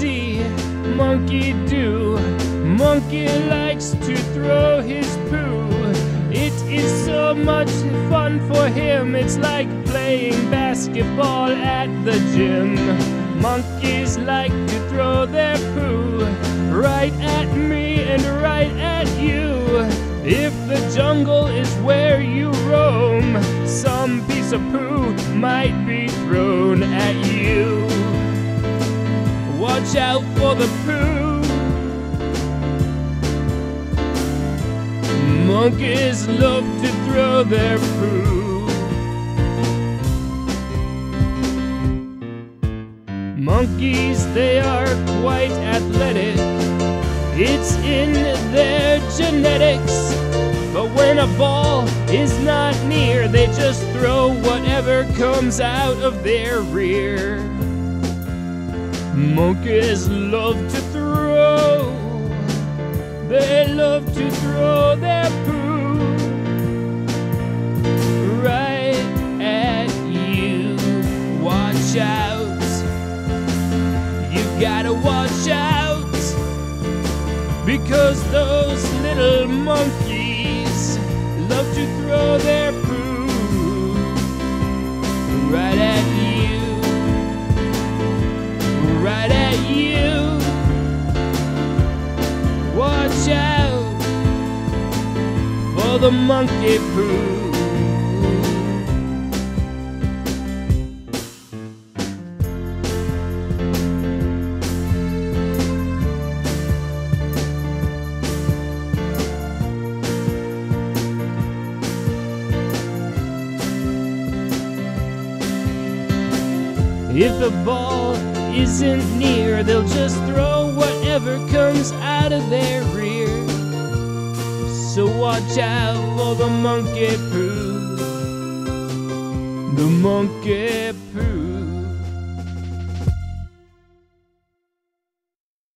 see monkey do? Monkey likes to throw his poo. It is so much fun for him, it's like playing basketball at the gym. Monkeys like to throw their poo right at me and right at you. If the jungle is where you roam, some piece of poo might be thrown at you. Watch out for the poo. Monkeys love to throw their poo. Monkeys, they are quite athletic. It's in their genetics. But when a ball is not near, they just throw whatever comes out of their rear. Monkeys love to throw. They love to throw their poo right at you. Watch out. You gotta watch out, because those little monkeys love to throw their poo right at you. Right at you. Watch out for the monkey poo. If the ball isn't near, they'll just throw whatever comes out of their rear. So watch out for the monkey poo. The monkey poo.